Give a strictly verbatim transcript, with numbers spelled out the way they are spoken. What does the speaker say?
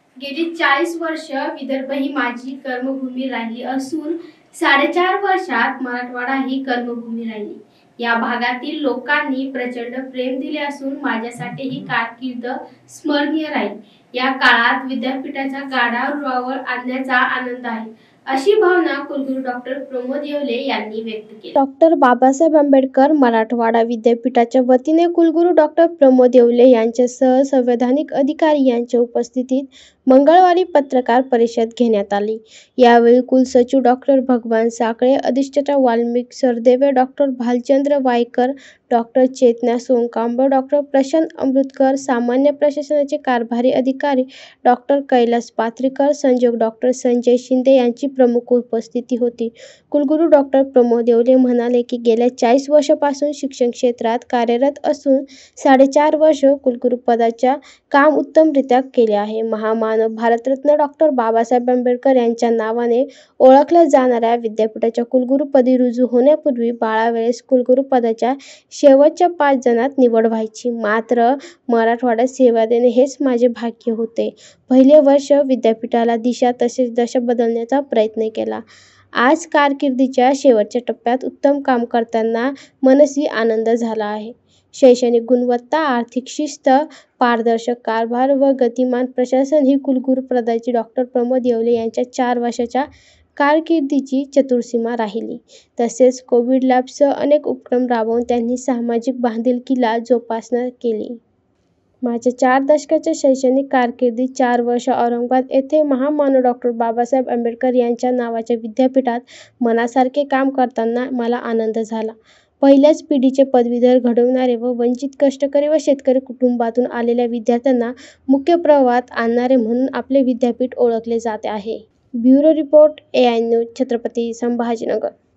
गेली चाळीस वर्ष विदर्भ ही माझी कर्मभूमी राहिली असून साडेचार वर्षात मराठवाडा ही कर्मभूमी राहिली। या भागातील लोकांनी प्रचंड प्रेम दिले असून माझ्यासाठी ही कारकीर्द स्मरणीय राहील। या काळात विद्यापीठाचा गाडा रुळावर आणण्याचा आनंद आहे, अशी भावना कुलगुरू डॉक्टर प्रमोद येवले यांनी व्यक्त केली। डॉक्टर बाबासाहेब आंबेडकर मराठवाडा विद्यापीठाच्या वतीने कुलगुरू डॉक्टर प्रमोद येवले यांच्यासह संवैधानिक अधिकारी यांच्या उपस्थितीत मंगळवारी पत्रकार परिषद घेण्यात आली। यावेळी कुलसचिव डॉक्टर भगवान साखळे, अधिष्ठाता Valmik Sardeve, doctor Bhalchandra Waykar, doctor Chetana Sonkamble, doctor Prashant Amritkar, सामान्य प्रशासनाचे कारभारी अधिकारी डॉक्टर कैलास पाथरीकर, संयोजक डॉक्टर संजय शिंदे यांची प्रमुख उपस्थिती होती। कुलगुरू डॉक्टर प्रमोद येवले म्हणाले की गेल्या चाळीस वर्षांपासून शिक्षण क्षेत्रात कार्यरत असून साडेचार वर्ष कुलगुरू पदाच्या काम उत्तमरित्या केले आहे। महामानव भारतरत्न डॉक्टर बाबासाहेब आंबेडकर यांच्या नावाने ओळखल्या जाणाऱ्या विद्यापीठाच्या कुलगुरूपदी रुजू होण्यापूर्वी बाळा वेळेस कुलगुरू पदाच्या शेवटच्या पाच जणांत निवड व्हायची, मात्र मराठवाड्यात सेवा देणे हेच माझे भाग्य होते। पहिले वर्ष विद्यापीठाला दिशा तसेच दशा बदलण्याचा प्रयत्न केला। आज कारकिर्दीच्या शेवटच्या टप्प्यात उत्तम काम करताना मनस्वी आनंद झाला आहे। शैक्षणिक गुणवत्ता, आर्थिक शिस्त, पारदर्शक कारभार व गतिमान प्रशासन ही कुलगुरू पदाची डॉक्टर प्रमोद येवले यांच्या चार वर्षाच्या कारकिर्दीची चतुर्सीमा राहिली। तसेच कोविड लॅबसह अनेक उपक्रम राबवून त्यांनी सामाजिक बांधिलकीला जोपासना केली। माझ्या चार दशकाच्या शैक्षणिक कारकिर्दीत चार वर्ष औरंगाबाद येथे महामानव डॉक्टर बाबासाहेब आंबेडकर यांच्या नावाच्या विद्यापीठात मनासारखे काम करताना मला आनंद झाला। पहिल्याच पिढीचे पदवीधर घडवणारे व वंचित, कष्टकरी व शेतकरी कुटुंबातून आलेल्या विद्यार्थ्यांना मुख्य प्रवाहात आणणारे म्हणून आपले विद्यापीठ ओळखले जात आहे। Bureau report, A I news, Chhatrapati Sambhajinagar.